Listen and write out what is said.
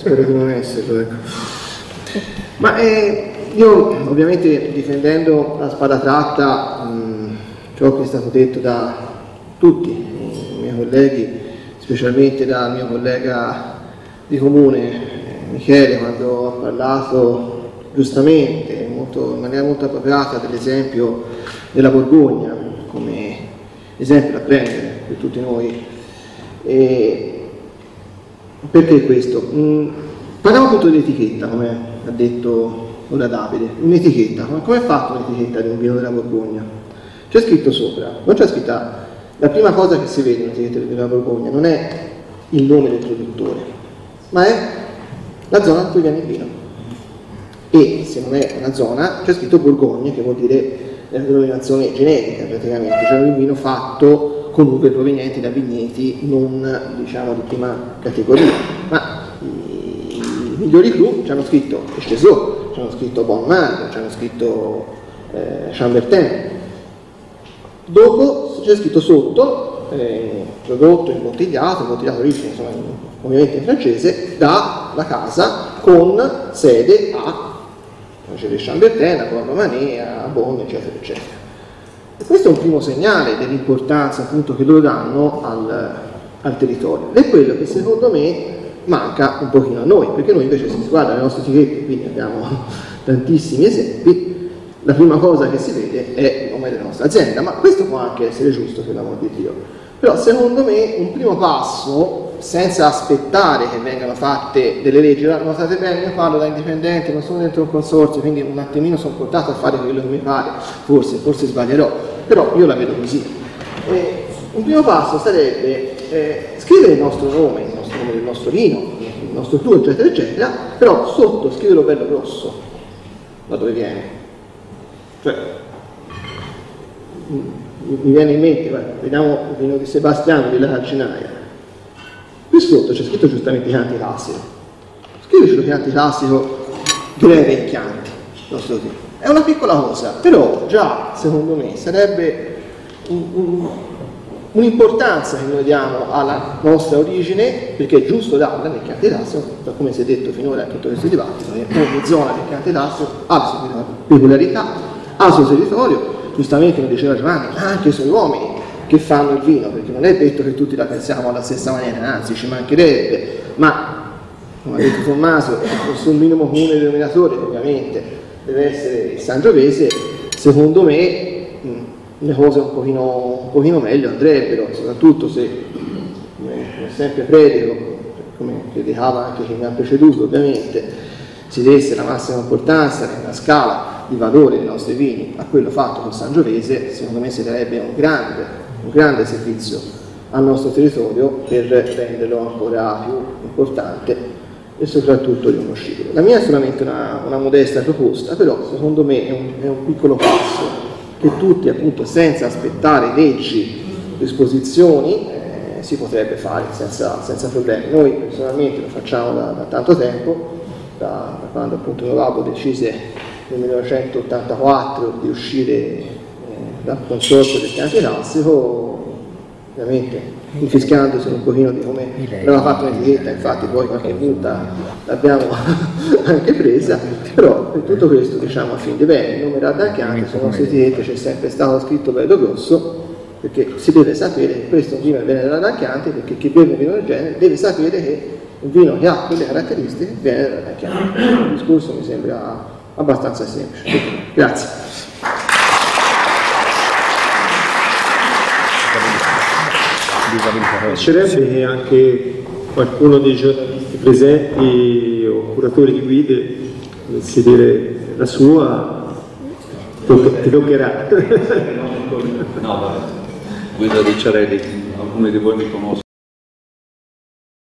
Spero di non esserlo, ecco. Ma io ovviamente, difendendo la spada tratta, ciò che è stato detto da tutti i miei colleghi, specialmente dal mio collega di comune Michele, quando ha parlato giustamente, in maniera molto appropriata, dell'esempio della Borgogna come esempio da prendere per tutti noi. Perché questo? Parliamo appunto dell'etichetta, come ha detto ora Davide. Un'etichetta, come è fatta un'etichetta di un vino della Borgogna? C'è scritto sopra, non c'è scritta, la prima cosa che si vede in un'etichetta di vino della Borgogna non è il nome del produttore, ma è la zona da cui viene il vino. E se non è una zona, c'è scritto Borgogna, che vuol dire la denominazione generica praticamente, cioè un vino fatto comunque provenienti da vigneti non, diciamo, di prima categoria, ma i migliori cru ci hanno scritto Echezot, ci hanno scritto Bon Marc, ci hanno scritto Chambertin. Dopo c'è scritto sotto prodotto imbottigliato origine, insomma, ovviamente in francese, dalla casa con sede a Chambertin, a Borgomanet, a Bonn, eccetera, eccetera. E questo è un primo segnale dell'importanza appunto che loro danno al territorio. Ed è quello che secondo me manca un pochino a noi, perché noi invece, se si guarda le nostre etichette, quindi abbiamo tantissimi esempi, la prima cosa che si vede è il nome della nostra azienda, ma questo può anche essere giusto, per l'amor di Dio. Però secondo me un primo passo, senza aspettare che vengano fatte delle leggi, notate bene, io parlo da indipendente, non sono dentro un consorzio, quindi un attimino sono portato a fare quello che mi pare, forse sbaglierò, però io la vedo così. Un primo passo sarebbe scrivere il nostro nome del nostro vino, il nostro cru, eccetera, eccetera, però sotto scriverlo bello grosso, da dove viene. Cioè, mi viene in mente, guarda, vediamo il vino di Sebastiano della Calcinaia. Qui sotto c'è scritto giustamente Chianti Classico. Scrivicelo Chianti Classico breve in Chianti. È una piccola cosa, però già secondo me sarebbe un'importanza che noi diamo alla nostra origine, perché è giusto darla nel Chianti Classico, come si è detto finora in tutto questo dibattito, ogni zona del Chianti Classico ha la sua peculiarità, ha il suo territorio. Giustamente come diceva Giovanni, anche i suoi uomini che fanno il vino, perché non è detto che tutti la pensiamo alla stessa maniera, anzi ci mancherebbe, ma come ha detto Tommaso, sul minimo comune denominatore ovviamente deve essere il Sangiovese, secondo me le cose un pochino meglio andrebbero, soprattutto se, come sempre predico, come predicava anche chi mi ha preceduto ovviamente, si desse la massima importanza nella scala di valore dei nostri vini a quello fatto col Sangiovese, secondo me si darebbe un grande servizio al nostro territorio per renderlo ancora più importante e soprattutto riconoscibile. La mia è solamente una modesta proposta, però secondo me è un piccolo passo che tutti, appunto, senza aspettare leggi, disposizioni, si potrebbe fare senza problemi. Noi personalmente lo facciamo da tanto tempo, da quando appunto Novabo decise nel 1984 di uscire dal consorzio del Chianti Classico, ovviamente infischiandosi un pochino di come aveva fatto un'etichetta, infatti poi qualche multa l'abbiamo anche presa, però per tutto questo diciamo a fin di bene, il nome da Chianti sulle nostre etichette c'è sempre stato scritto bello grosso, perché si deve sapere che questo è un vino che viene dalla Chianti, perché chi beve un vino del genere deve sapere che un vino che ha quelle caratteristiche viene dalla Chianti. Il discorso mi sembra abbastanza semplice. Grazie. Piacerebbe che anche qualcuno dei giornalisti presenti o curatori di guide volesse dire la sua, ti toccherà. No, vabbè. Guido Ricciarelli, alcuni di voi mi conoscono.